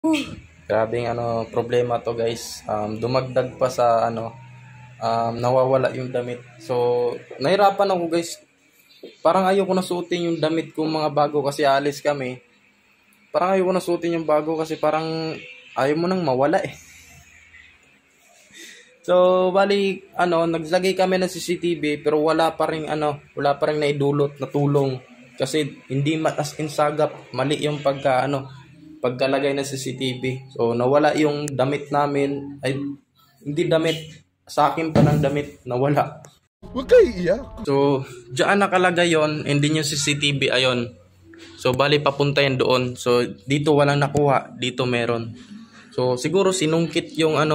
Grabeng problema to guys. Dumagdag pa sa nawawala yung damit. So, nahirapan ako guys. Parang ayoko na suotin yung damit kong mga bago kasi alis kami. Parang ayoko na suotin yung bago kasi parang ayaw mo nang mawala eh. So, bali, naglagay kami ng CCTV pero wala pa ring naidulot na tulong. Kasi hindi as in sagap, mali yung pagkalagay ng CCTV. So, nawala yung damit namin, ay, hindi damit, sa akin pa ng damit, nawala. Huwag kayo iiyak. So, diyan nakalagay yon, hindi yung CCTV ayon. So, bali papunta yan doon. So, dito walang nakuha, dito meron. So, siguro sinungkit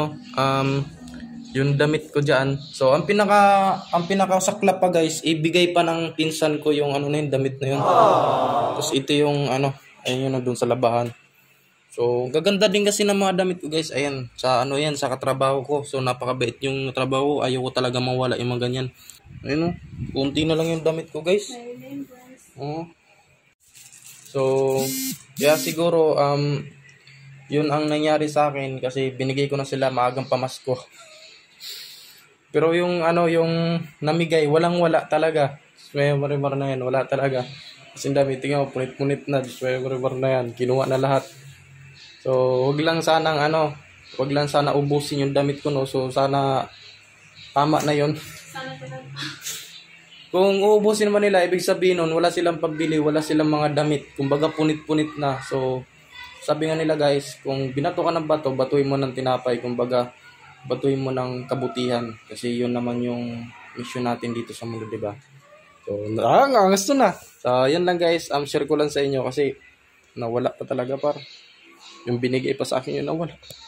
yung damit ko diyan. So, ang pinakasaklap pa guys, ibigay pa ng pinsan ko yung yung damit na yun. Tapos ito yung ayun yun na doon sa labahan. So, gaganda din kasi ng mga damit ko guys. Ayan, sa katrabaho ko. So, napakabait yung trabaho. Ayoko talaga mawala yung mga ganyan. Ayun kunti na lang yung damit ko guys. So, siguro, yun ang nangyari sa akin kasi binigay ko na sila maagang pamasko. Pero yung namigay, walang-wala talaga. Swemar na yan, wala talaga. Kasi dami, tingnan mo, punit-punit na. Swemar na yan, kinuha na lahat. So, wag lang sana ubusin yung damit ko, no? So, sana tama na yon. Kung uubusin naman nila, ibig sabihin nun, wala silang pambili, wala silang mga damit. Kumbaga, punit-punit na. So, sabi nga nila guys, kung binato ka ng bato, batuin mo ng tinapay. Kumbaga, batuin mo ng kabutihan. Kasi yun naman yung mission natin dito sa mundo, diba? So, gusto na. So, yan lang guys. Share ko lang sa inyo kasi nawala pa talaga par. Yung binigay pa sa akin yun nawala.